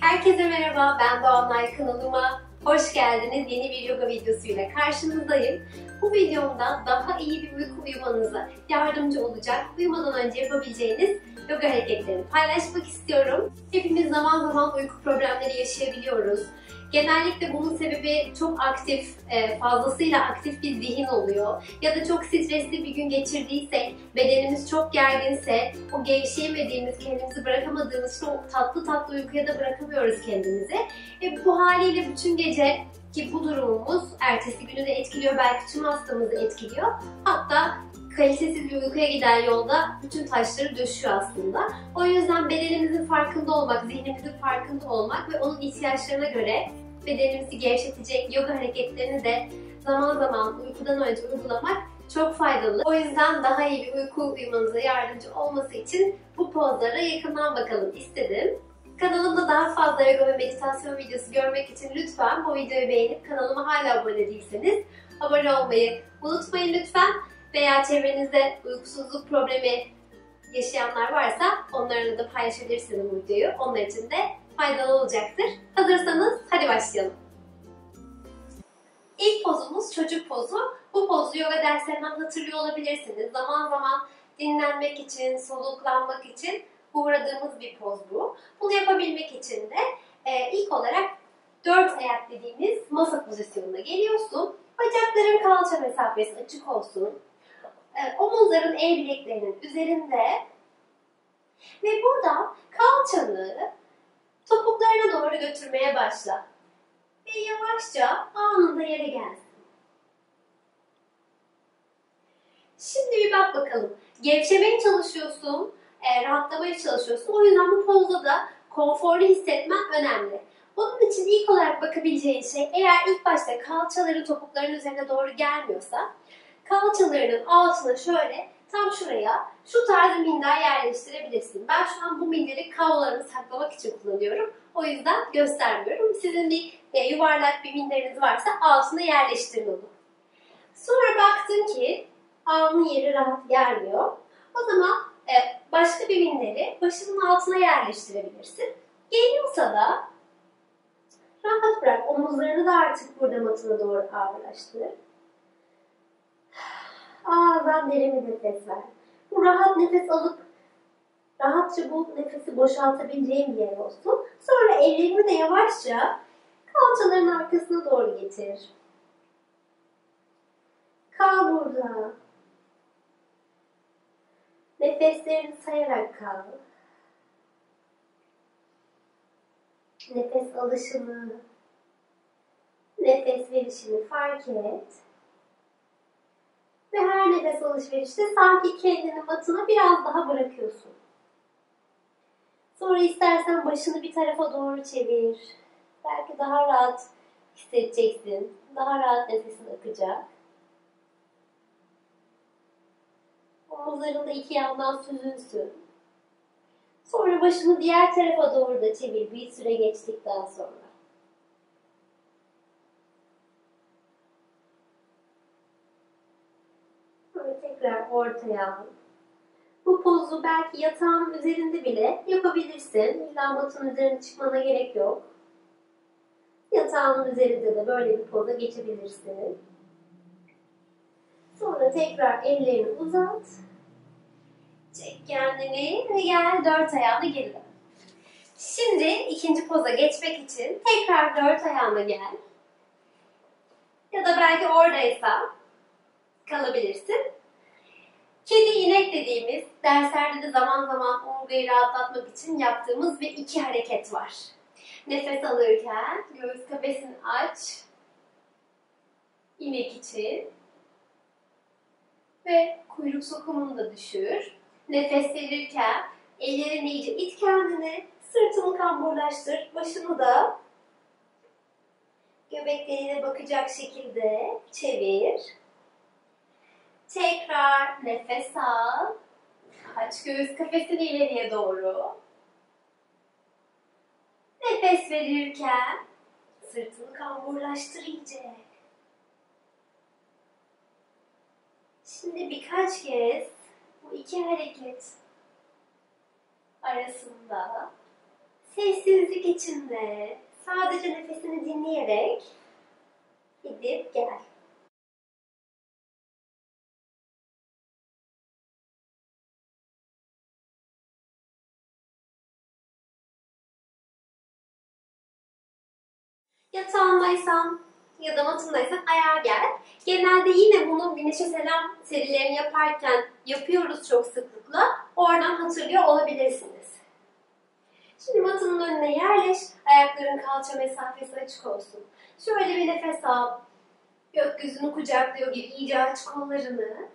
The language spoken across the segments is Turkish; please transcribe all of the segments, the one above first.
Herkese merhaba, ben Doğanay, kanalıma hoş geldiniz. Yeni bir yoga videosuyla karşınızdayım. Bu videomda daha iyi bir uyku uyumanıza yardımcı olacak, uyumadan önce yapabileceğiniz yoga hareketlerini paylaşmak istiyorum. Hepimiz zaman zaman uyku problemleri yaşayabiliyoruz. Genellikle bunun sebebi çok aktif, fazlasıyla aktif bir zihin oluyor. Ya da çok stresli bir gün geçirdiysek, bedenimiz çok gerginse, o gevşeyemediğimiz, kendimizi bırakamadığımız için o tatlı tatlı uykuya da bırakamıyoruz kendimizi. Bu haliyle bütün gece ki bu durumumuz ertesi günü de etkiliyor, belki tüm hastamızı etkiliyor. Hatta kalitesiz bir uykuya giden yolda bütün taşları döşüyor aslında. O yüzden bedenimizin farkında olmak, zihnimizin farkında olmak ve onun ihtiyaçlarına göre bedenimizi gevşetecek yoga hareketlerini de zaman zaman uykudan önce uygulamak çok faydalı. O yüzden daha iyi bir uyku uyumanıza yardımcı olması için bu pozlara yakından bakalım istedim. Kanalımda daha fazla yoga ve meditasyon videosu görmek için lütfen bu videoyu beğenip kanalıma hala abone değilseniz abone olmayı unutmayın lütfen. Veya çevrenizde uykusuzluk problemi yaşayanlar varsa onlarla da paylaşabilirsiniz bu videoyu. Onlar için de faydalı olacaktır. Hazırsanız hadi başlayalım. İlk pozumuz çocuk pozu. Bu pozu yoga derslerinden hatırlıyor olabilirsiniz. Zaman zaman dinlenmek için, soluklanmak için uğradığımız bir poz bu. Bunu yapabilmek için de ilk olarak 4 ayak dediğimiz masa pozisyonuna geliyorsun. Bacakların kalça mesafesi açık olsun. Omuzların el bileklerinin üzerinde ve burada kalçanı topuklarına doğru götürmeye başla. Ve yavaşça anında yere gelsin. Şimdi bir bak bakalım. Gevşemeye çalışıyorsun, rahatlamaya çalışıyorsun. O yüzden bu pozda da konforlu hissetmen önemli. Bunun için ilk olarak bakabileceğin şey, eğer ilk başta kalçaları topukların üzerine doğru gelmiyorsa, kalçalarının altına şöyle tam şuraya şu tarz minder yerleştirebilirsin. Ben şu an bu minderi kablolarımı saklamak için kullanıyorum. O yüzden göstermiyorum. Sizin bir yuvarlak bir minderiniz varsa altına yerleştirin onu. Sonra baktın ki alnın yeri rahat gelmiyor. O zaman başka bir minderi başının altına yerleştirebilirsin. Geliyorsa da rahat bırak. Omuzlarını da artık burada matına doğru ağırlaştır. Ağızdan derin bir nefes ver. Bu rahat nefes alıp rahatça bu nefesi boşaltabileceğin bir yer olsun. Sonra ellerini de yavaşça kalçaların arkasına doğru getir. Kal burada. Nefeslerini sayarak kal. Nefes alışını, nefes verişini fark et. Ve her nefes alışverişte sanki kendini matına biraz daha bırakıyorsun. Sonra istersen başını bir tarafa doğru çevir. Belki daha rahat hissedeceksin. Daha rahat nefesin akacak. Omuzların da iki yandan süzülsün. Sonra başını diğer tarafa doğru da çevir bir süre geçtikten sonra. Sonra tekrar ortaya al. Bu pozu belki yatağın üzerinde bile yapabilirsin. İlla matın üzerine çıkmana gerek yok. Yatağın üzerinde de böyle bir poza geçebilirsin. Sonra tekrar ellerini uzat. Çek kendini ve gel 4 ayağına geri dön. Şimdi ikinci poza geçmek için tekrar 4 ayağına gel. Ya da belki oradaysa kalabilirsin. Kedi inek dediğimiz derslerde de zaman zaman omurgayı rahatlatmak için yaptığımız bir iki hareket var. Nefes alırken göğüs kafesini aç. İnek için. Ve kuyruk sokumunu da düşür. Nefes verirken ellerini iyice it kendini. Sırtını kamburlaştır. Başını da göbeklerine bakacak şekilde çevir. Tekrar nefes al. Aç göğüs kafesini ileriye doğru. Nefes verirken sırtını kamburlaştır iyice. Şimdi birkaç kez bu iki hareket arasında Sessizlik içinde sadece nefesini dinleyerek gidip gel. Yatağındaysan ya da matındaysan ayağa gel. Genelde yine bunu Güneşe Selam serilerini yaparken yapıyoruz çok sıklıkla. Oradan hatırlıyor olabilirsiniz. Şimdi matının önüne yerleş. Ayakların kalça mesafesi açık olsun. Şöyle bir nefes al. Gökyüzünü kucaklıyor gibi iyice aç kollarını.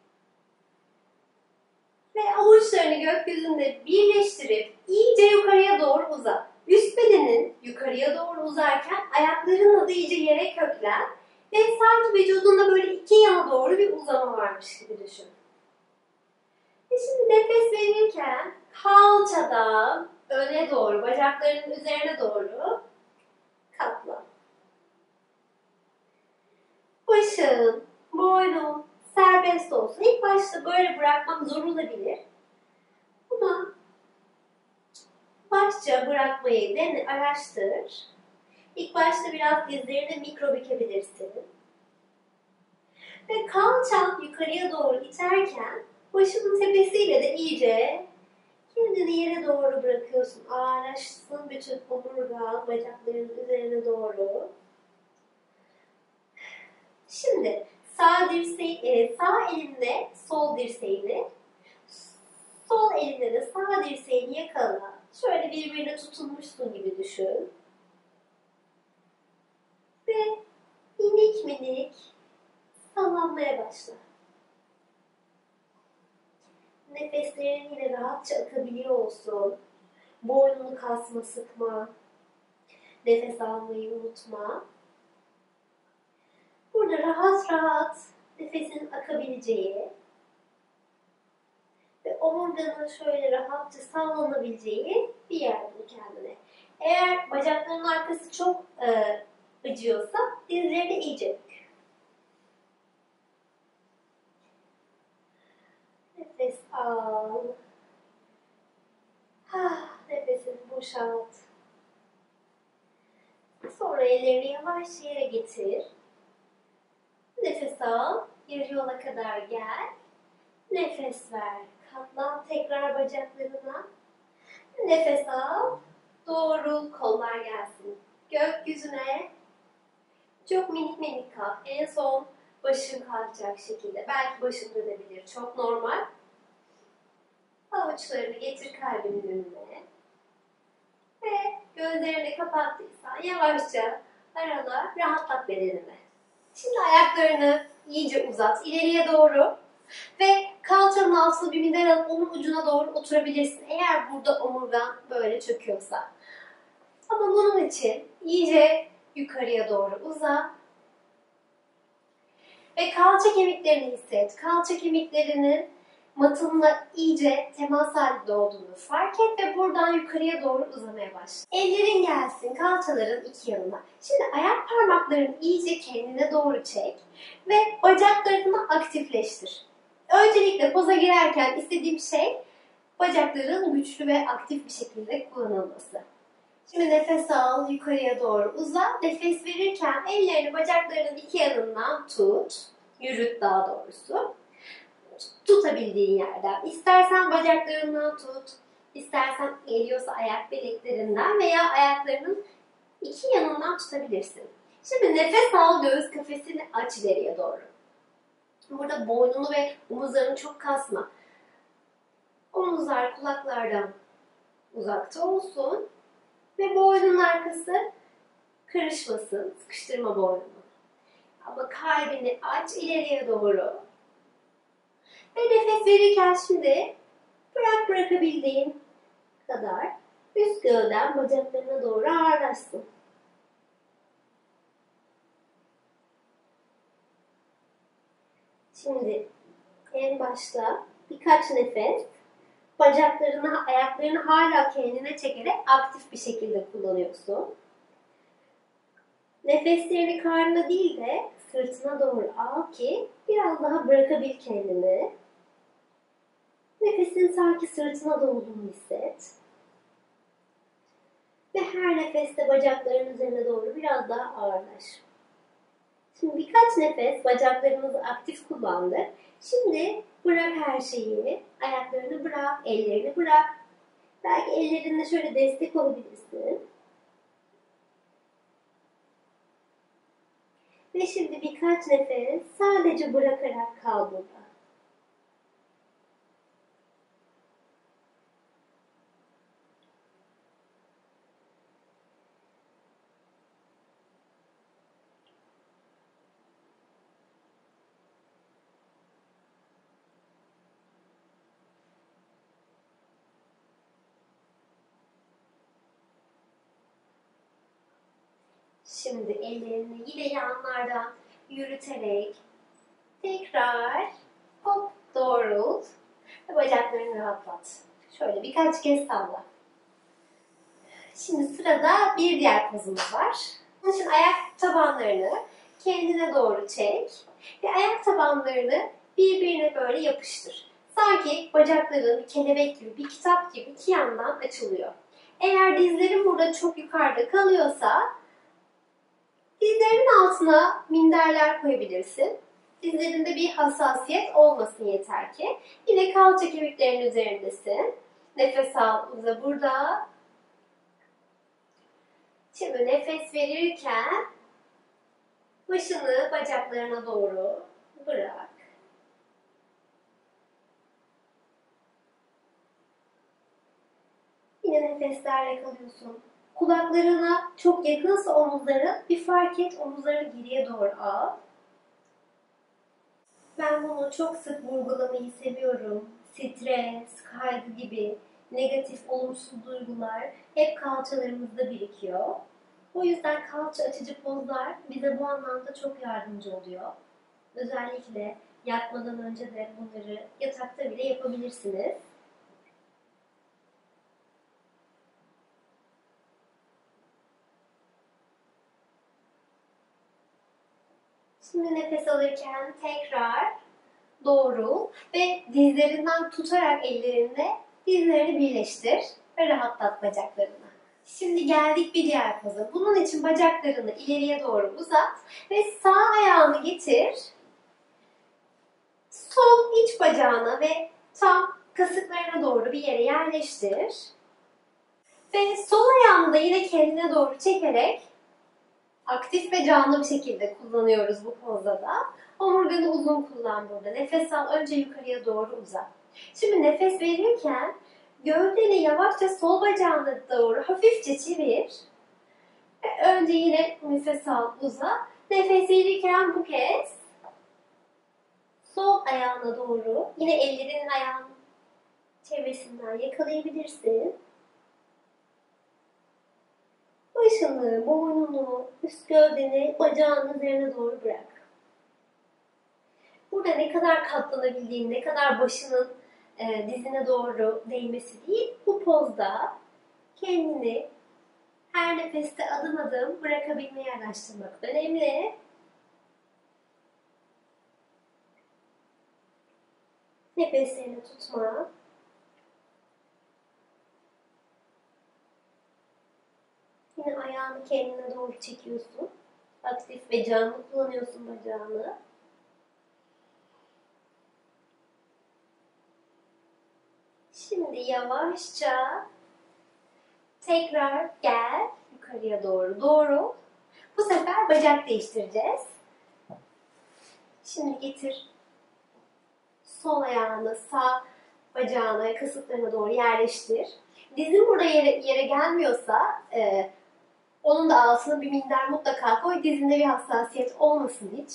Ve avuçlarını gökyüzünde birleştirip iyice yukarıya doğru uzat. Üst bedenin yukarıya doğru uzarken ayaklarınla da iyice yere köklen ve sanki vücudunda böyle iki yana doğru bir uzama varmış gibi düşün. Ve şimdi nefes verirken kalçadan öne doğru, bacaklarının üzerine doğru katla. Başın, boynun serbest olsun. İlk başta böyle bırakmak zor olabilir. Ama başça bırakmayı dene, araştır. İlk başta biraz dizlerini mikro bükebilirsin. Ve kalçan yukarıya doğru iterken başının tepesiyle de iyice kendini yere doğru bırakıyorsun. Ağırlaşsın bütün omurgan bacaklarının üzerine doğru. Şimdi sağ elinde sol dirseğini, sol elinde de sağ dirseğini yakala. Şöyle birbirine tutunmuşsun gibi düşün. Ve minik minik sallanmaya başla. Nefeslerin yine rahatça akabiliyor olsun. Boynunu kasma, sıkma. Nefes almayı unutma. Burada rahat rahat nefesin akabileceği ve omurganın şöyle rahatça sallanabileceği bir yer bul kendine. Eğer bacaklarının arkası çok acıyorsa dizlerini iyice bük. Nefes al. Nefesini boşalt. Sonra ellerini yavaşça yere getir. Nefes al. Yarı yola kadar gel. Nefes ver. Katlan tekrar bacaklarına. Nefes al. Doğrul. Kollar gelsin. Gökyüzüne. Çok minik minik kalk. En son başın kalkacak şekilde. Belki başın dönebilir. Çok normal. Avuçlarını getir kalbinin önüne. Ve gözlerini kapattıysan yavaşça arala, rahatlat bedenini. Şimdi ayaklarını iyice uzat. İleriye doğru. Ve kalçanın altına bir minder alıp onun ucuna doğru oturabilirsin. Eğer burada omurgan böyle çöküyorsa. Ama bunun için iyice yukarıya doğru uzat. Ve kalça kemiklerini hisset. Kalça kemiklerinin matınla iyice temas halinde olduğunu fark et ve buradan yukarıya doğru uzamaya başla. Ellerin gelsin kalçaların iki yanına. Şimdi ayak parmaklarını iyice kendine doğru çek ve bacaklarını aktifleştir. Öncelikle poza girerken istediğim şey bacakların güçlü ve aktif bir şekilde kullanılması. Şimdi nefes al, yukarıya doğru uza. Nefes verirken ellerini bacaklarının iki yanından tut. Yürüt daha doğrusu. Tutabildiğin yerden. İstersen bacaklarından tut. İstersen geliyorsa ayak bileklerinden veya ayaklarının iki yanından tutabilirsin. Şimdi nefes al, göğüs kafesini aç ileriye doğru. Burada boynunu ve omuzlarını çok kasma. Omuzlar kulaklardan uzakta olsun. Ve boynunun arkası karışmasın. Sıkıştırma boynunu. Ama kalbini aç ileriye doğru. Ve nefes verirken şimdi bırakabildiğin kadar üst gövden bacaklarına doğru ağırlaşsın. Şimdi en başta birkaç nefes bacaklarını, ayaklarını hala kendine çekerek aktif bir şekilde kullanıyorsun. Nefeslerini karnına değil de sırtına doğru al ki biraz daha bırakabil kendini. Nefesin sanki sırtına dolduğunu hisset. her nefeste bacakların üzerine doğru biraz daha ağırlaş. Şimdi birkaç nefes bacaklarımızı aktif kullandık. Şimdi bırak her şeyi. Ayaklarını bırak, ellerini bırak. Belki ellerinle şöyle destek olabilirsin. Ve şimdi birkaç nefes sadece bırakarak kal burada. Şimdi ellerini yine yanlardan yürüterek tekrar hop doğrult ve bacaklarını rahatlat. Şöyle birkaç kez salla. Şimdi sırada bir diğer pozumuz var. Bunun için ayak tabanlarını kendine doğru çek ve ayak tabanlarını birbirine böyle yapıştır. Sanki bacakların bir kelebek gibi, bir kitap gibi iki yandan açılıyor. Eğer dizlerin burada çok yukarıda kalıyorsa dizlerinin altına minderler koyabilirsin. Dizlerinde bir hassasiyet olmasın yeter ki. Yine kalça kemiklerinin üzerindesin. Nefes al, uza burada. Şimdi nefes verirken başını bacaklarına doğru bırak. Yine nefeslerle kalıyorsun. Kulaklarına çok yakınsa omuzların bir fark et, omuzları geriye doğru al. Ben bunu çok sık vurgulamayı seviyorum. Stres, kaygı gibi negatif, olumsuz duygular hep kalçalarımızda birikiyor. O yüzden kalça açıcı pozlar bize bu anlamda çok yardımcı oluyor. Özellikle yatmadan önce de bunları yatakta bile yapabilirsiniz. Şimdi nefes alırken tekrar doğru ve dizlerinden tutarak ellerinde dizlerini birleştir ve rahatlat bacaklarını. Şimdi geldik bir diğer poza. Bunun için bacaklarını ileriye doğru uzat ve sağ ayağını getir. Sol iç bacağına ve tam kasıklarına doğru bir yere yerleştir. Ve sol ayağını da yine kendine doğru çekerek aktif ve canlı bir şekilde kullanıyoruz bu pozda da. Omurganı uzun kullan burada. Nefes al, önce yukarıya doğru uzat. Şimdi nefes verirken gövdeni yavaşça sol bacağına doğru hafifçe çevir. Ve önce yine nefes al, uzat. Nefes verirken bu kez sol ayağına doğru, yine ellerinin ayağının çevresinden yakalayabilirsin. Başını, boynunu, üst gövdeni bacağının üzerine doğru bırak. Burada ne kadar katlanabildiğin, ne kadar başının dizine doğru değmesi değil, bu pozda kendini her nefeste adım adım bırakabilmeyi araştırmak önemli. Nefeslerini tutma. Yine ayağını kendine doğru çekiyorsun. Aktif ve canlı kullanıyorsun bacağını. Şimdi yavaşça tekrar gel yukarıya doğru. Doğru. Bu sefer bacak değiştireceğiz. Şimdi getir sol ayağını sağ bacağına, kasıklarına doğru yerleştir. Dizin burada yere gelmiyorsa onun da altına bir minder mutlaka koy. Dizinde bir hassasiyet olmasın hiç.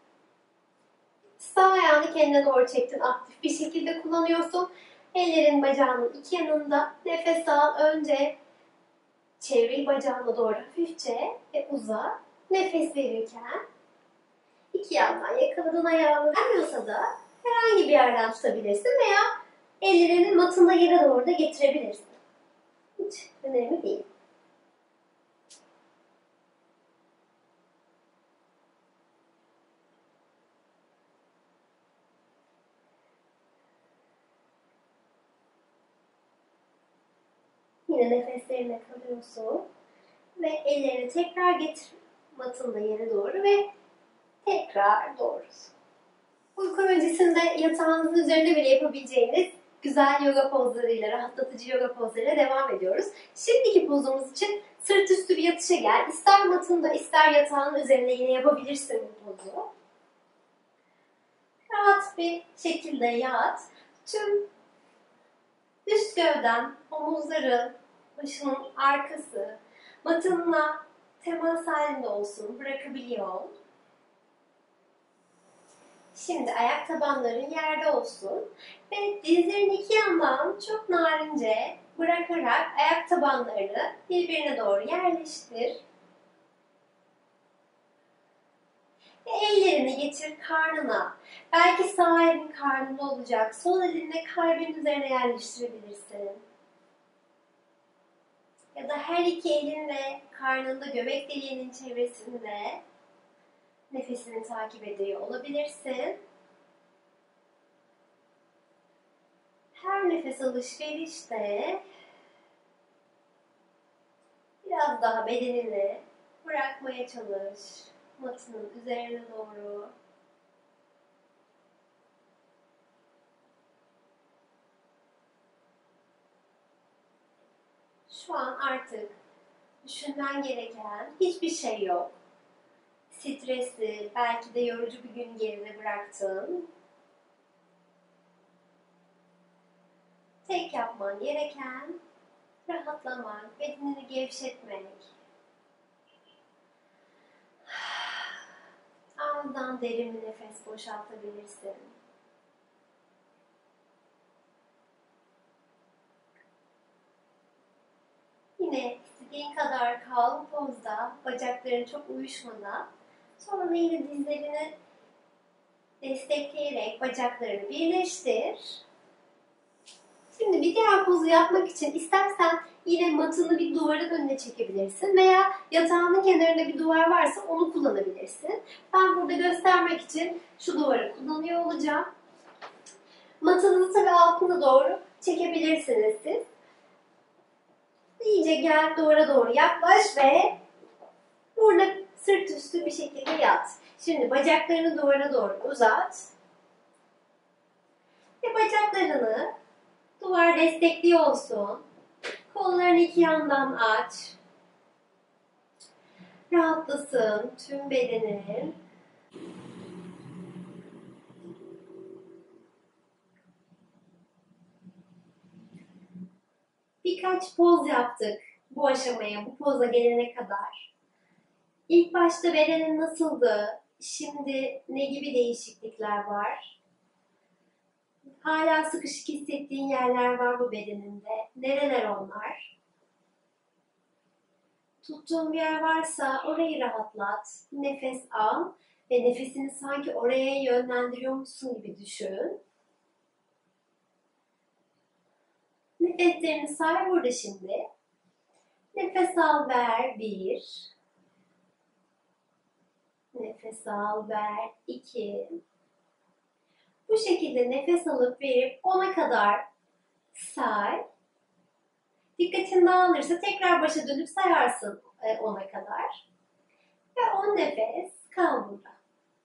Sağ ayağını kendine doğru çektin. Aktif bir şekilde kullanıyorsun. Ellerin bacağının iki yanında. Nefes al. Önce çevril bacağına doğru hafifçe ve uza. Nefes verirken iki yandan yakaladığın ayağını vermiyorsa da herhangi bir yerden tutabilirsin veya ellerinin matında yere doğru da getirebilirsin. Hiç önemli değil. Yine nefeslerine kalıyorsun. Ve ellerini tekrar getir matında yere doğru ve tekrar doğrusun. Uyku öncesinde yatağınızın üzerinde bile yapabileceğiniz güzel yoga pozlarıyla, rahatlatıcı yoga pozlarıyla devam ediyoruz. Şimdiki pozumuz için sırt üstü bir yatışa gel. İster matında ister yatağın üzerinde yine yapabilirsin bu pozu. Rahat bir şekilde yat. Tüm üst gövden, omuzların, başının arkası matınla temas halinde olsun. Bırakabiliyor ol. Şimdi ayak tabanların yerde olsun ve dizlerin iki yandan çok narince bırakarak ayak tabanlarını birbirine doğru yerleştir. Ve ellerini getir karnına. Belki sağ elin karnında olacak. Sol elinle kalbin üzerine yerleştirebilirsin. Ya da her iki elinle karnında göbek deliğinin çevresinde nefesini takip ediyor olabilirsin. Her nefes alışverişte biraz daha bedenini bırakmaya çalış. Matının üzerine doğru. Şu an artık düşünmen gereken hiçbir şey yok. Stresli, belki de yorucu bir gün geride bıraktın. Tek yapman gereken rahatlamak, bedenini gevşetmek. Ağızdan derin bir nefes boşaltabilirsin. Yine istediğin kadar kal bu pozda, bacakların çok uyuşmadan. Sonra yine dizlerini destekleyerek bacaklarını birleştir. Şimdi bir diğer pozu yapmak için istersen yine matını bir duvarın önüne çekebilirsin veya yatağının kenarında bir duvar varsa onu kullanabilirsin. Ben burada göstermek için şu duvarı kullanıyor olacağım. Matınızı tabii altına doğru çekebilirsiniz siz. İyice gel duvara doğru yaklaş ve burada sırt üstü bir şekilde yat. Şimdi bacaklarını duvara doğru uzat. Ve bacaklarını duvar destekli olsun. Kollarını iki yandan aç. Rahatlasın tüm bedenin. Birkaç poz yaptık bu aşamaya, bu poza gelene kadar. İlk başta bedenin nasıldı? Şimdi ne gibi değişiklikler var? Hala sıkışık hissettiğin yerler var bu bedeninde. Nereler onlar? Tuttuğun bir yer varsa orayı rahatlat. Nefes al ve nefesini sanki oraya yönlendiriyormuşsun gibi düşün. Nefeslerini say burada şimdi. Nefes al, ver. 1. Nefes al, ver. 2. Bu şekilde nefes alıp verip 10'a kadar say. Dikkatin dağılırsa tekrar başa dönüp sayarsın 10'a kadar. Ve 10 nefes kal burada.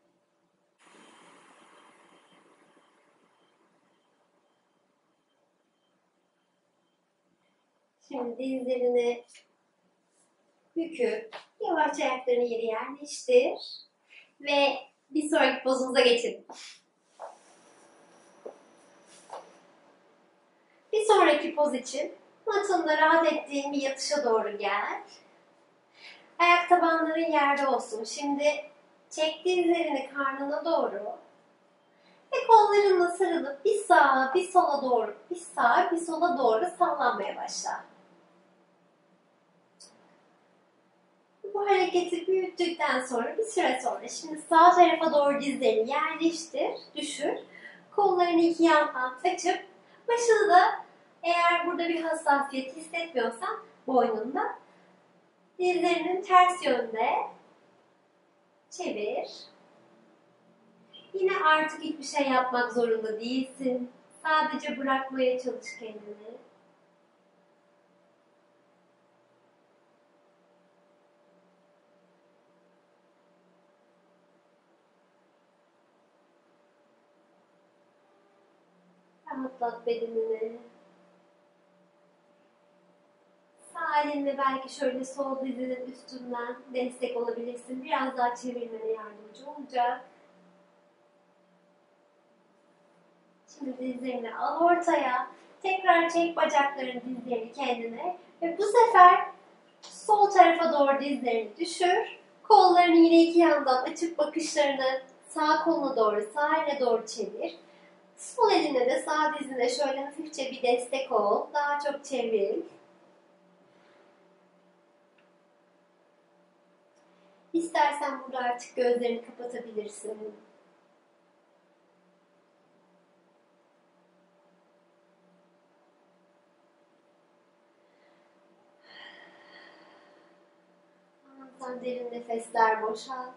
Şimdi dizlerini büküp yavaşça ayaklarını yere yerleştir. Ve bir sonraki pozumuza geçelim. Bir sonraki poz için matında rahat ettiğin bir yatışa doğru gel. Ayak tabanların yerde olsun. Şimdi çek dizlerini karnına doğru. Ve kollarınla sarılıp bir sağa bir sola doğru, bir sağa bir sola doğru sallanmaya başla. Bu hareketi büyüttükten sonra bir süre sonra şimdi sağ tarafa doğru dizlerini yerleştir, düşür. Kollarını iki yandan açıp başını da eğer burada bir hassasiyet hissetmiyorsan boynunda dizlerinin ters yönde çevir. Yine artık hiçbir şey yapmak zorunda değilsin. Sadece bırakmaya çalış kendini. Rahatlat bedenini. Sağ elinle belki şöyle sol dizinin üstünden destek olabilirsin. Biraz daha çevirmene yardımcı olacak. Şimdi dizlerini al ortaya. Tekrar çek bacakların dizlerini kendine. Ve bu sefer sol tarafa doğru dizlerini düşür. Kollarını yine iki yandan açıp bakışlarını sağ koluna doğru, sağ eline doğru çevir. Sol eline de sağ dizine şöyle hafifçe bir destek ol. Daha çok çevir. İstersen burada artık gözlerini kapatabilirsin. Sen derin nefesler boşalt.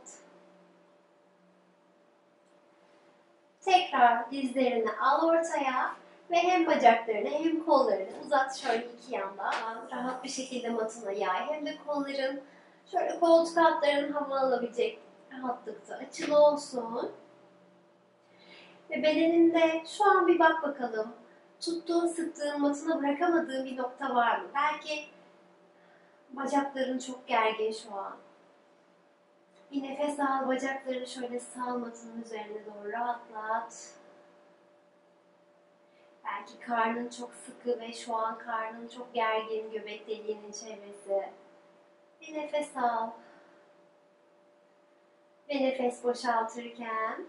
Tekrar dizlerini al ortaya ve hem bacaklarını hem kollarını uzat şöyle iki yanda. Rahat bir şekilde matına yay. Hem de kolların şöyle koltuk altlarının hava alabilecek rahatlıkta açılı olsun. Ve bedeninde şu an bir bak bakalım. Tuttuğun, sıktığın, matına bırakamadığın bir nokta var mı? Belki bacakların çok gergin şu an. Bir nefes al, bacaklarını şöyle sal matının üzerine doğru rahatlat. Belki karnın çok sıkı ve şu an karnın çok gergin, göbek deliğinin çevresi. Bir nefes al. Ve nefes boşaltırken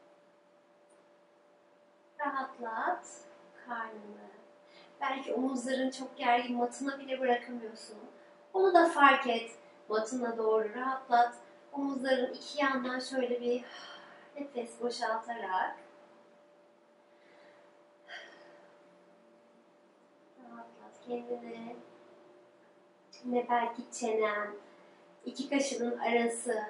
rahatlat karnını. Belki omuzların çok gergin, matına bile bırakamıyorsun. Onu da fark et. Matına doğru rahatlat. Omuzların iki yandan şöyle bir nefes boşaltarak rahatlat kendini. Yine belki çenen, iki kaşının arası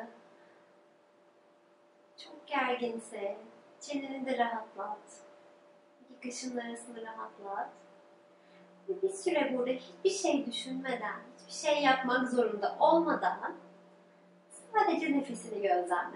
çok gerginse çeneni de rahatlat. İki kaşının arasını rahatlat. Ve bir süre burada hiçbir şey düşünmeden, hiçbir şey yapmak zorunda olmadan sadece nefesini gözlemle.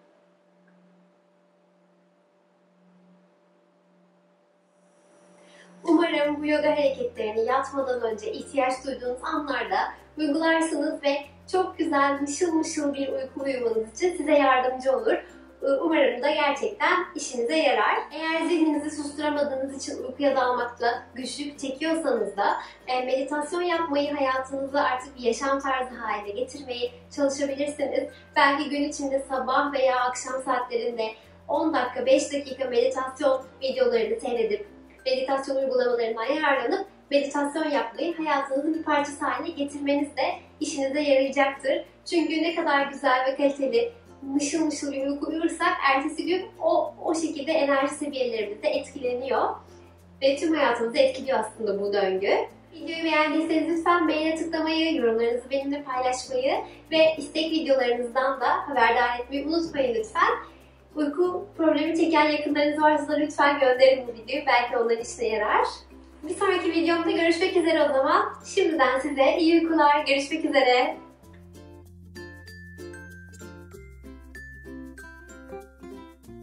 Umarım bu yoga hareketlerini yatmadan önce ihtiyaç duyduğunuz anlarda uygularsınız ve çok güzel mışıl mışıl bir uyku uyumanız için size yardımcı olur. Umarım da gerçekten işinize yarar. Eğer zihninizi susturamadığınız için uykuya dalmakta güçlük çekiyorsanız da meditasyon yapmayı, hayatınızı artık bir yaşam tarzı haline getirmeyi çalışabilirsiniz. Belki gün içinde sabah veya akşam saatlerinde 10 dakika, 5 dakika meditasyon videolarını seyredip meditasyon uygulamalarından yararlanıp meditasyon yapmayı hayatınızın bir parçası haline getirmeniz de işinize yarayacaktır. Çünkü ne kadar güzel ve kaliteli mışıl mışıl bir uyku uyursak ertesi gün o şekilde enerji seviyelerimiz de etkileniyor. Ve tüm hayatımızı etkiliyor aslında bu döngü. Videoyu beğendiyseniz lütfen beğene tıklamayı, yorumlarınızı benimle paylaşmayı ve istek videolarınızdan da haberdar etmeyi unutmayın lütfen. Uyku problemi çeken yakınlarınız varsa lütfen gönderin bu videoyu. Belki onların işine yarar. Bir sonraki videomda görüşmek üzere o zaman. Şimdiden size iyi uykular. Görüşmek üzere.